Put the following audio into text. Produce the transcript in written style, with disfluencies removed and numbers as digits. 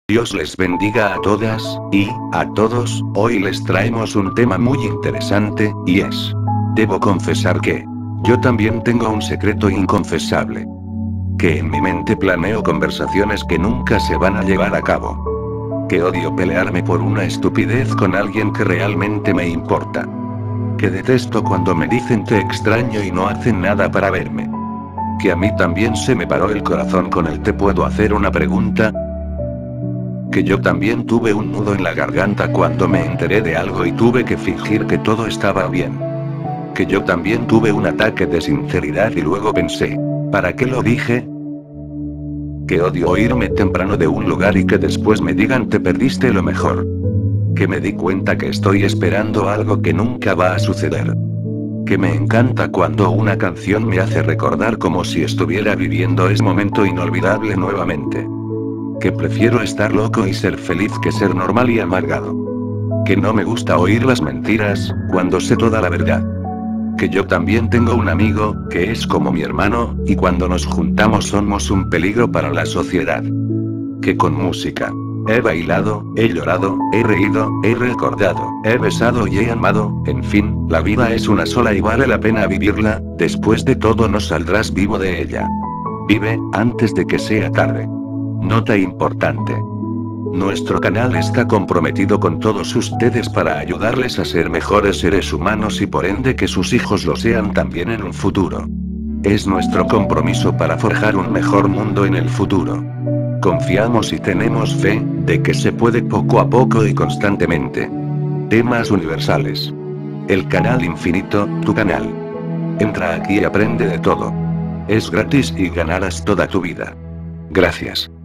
Dios les bendiga a todas, y a todos. Hoy les traemos un tema muy interesante, y es... Debo confesar que... Yo también tengo un secreto inconfesable. Que en mi mente planeo conversaciones que nunca se van a llevar a cabo. Que odio pelearme por una estupidez con alguien que realmente me importa. Que detesto cuando me dicen te extraño y no hacen nada para verme. Que a mí también se me paró el corazón con el ¿te puedo hacer una pregunta? Que yo también tuve un nudo en la garganta cuando me enteré de algo y tuve que fingir que todo estaba bien. Que yo también tuve un ataque de sinceridad y luego pensé, ¿para qué lo dije? Que odio irme temprano de un lugar y que después me digan te perdiste lo mejor. Que me di cuenta que estoy esperando algo que nunca va a suceder. Que me encanta cuando una canción me hace recordar como si estuviera viviendo ese momento inolvidable nuevamente. Que prefiero estar loco y ser feliz que ser normal y amargado. Que no me gusta oír las mentiras, cuando sé toda la verdad. Que yo también tengo un amigo, que es como mi hermano, y cuando nos juntamos somos un peligro para la sociedad. Que con música. He bailado, he llorado, he reído, he recordado, he besado y he amado, en fin, la vida es una sola y vale la pena vivirla, después de todo no saldrás vivo de ella. Vive, antes de que sea tarde. Nota importante. Nuestro canal está comprometido con todos ustedes para ayudarles a ser mejores seres humanos y por ende que sus hijos lo sean también en un futuro. Es nuestro compromiso para forjar un mejor mundo en el futuro. Confiamos y tenemos fe, de que se puede poco a poco y constantemente. Temas universales. El canal infinito, tu canal. Entra aquí y aprende de todo. Es gratis y ganarás toda tu vida. Gracias.